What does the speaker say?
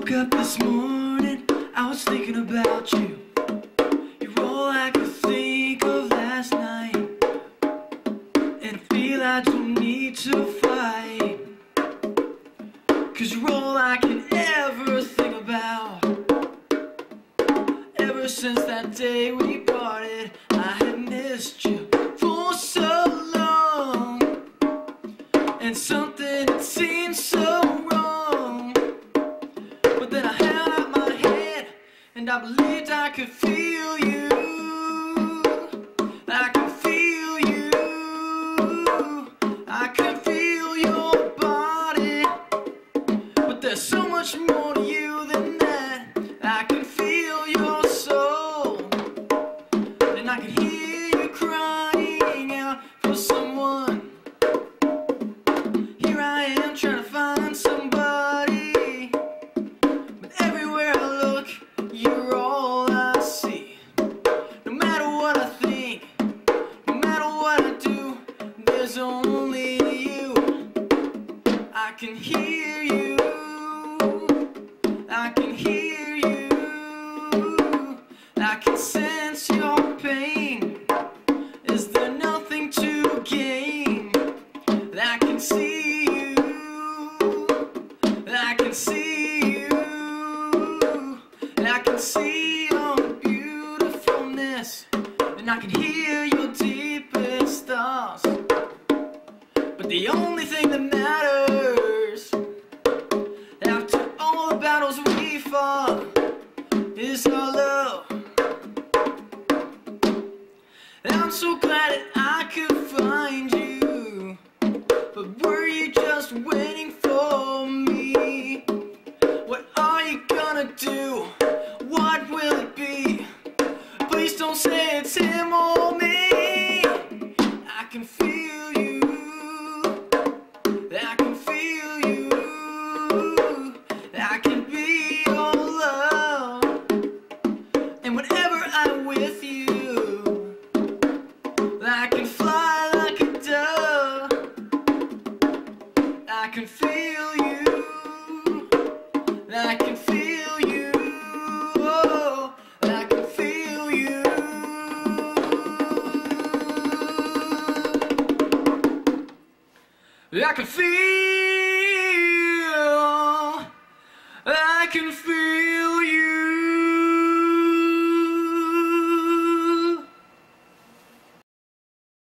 woke up this morning, I was thinking about you. You're all I could think of last night, and I feel I don't need to fight, 'cause you're all I can ever think about. Ever since that day we parted, I have missed you for so long, and something that seemed so wrong. But then I held out my hand, and I believed I could feel you. I could feel you. I could feel your body. But there's so much more to you than that. I can feel your soul, and I can hear you crying out for someone. Here I am trying to find somebody, but everywhere I look, you're all I see. No matter what I think, no matter what I do, there's only you. I can hear you. I can hear you. I can sense your pain. Is there nothing to gain? I can see you. I can see you. I can see your beautifulness, and I can hear your deepest thoughts. But the only thing that matters, after all the battles we fought, is our love. And I'm so glad that I could find you, but were you just waiting for me? What are you gonna do? What will it be? Please don't say it's him or me. I can feel you. I can feel you. I can be your love. And whenever I'm with you, I can fly like a dove. I can feel you. I can feel you. Oh, I can feel you. I can feel. I can feel.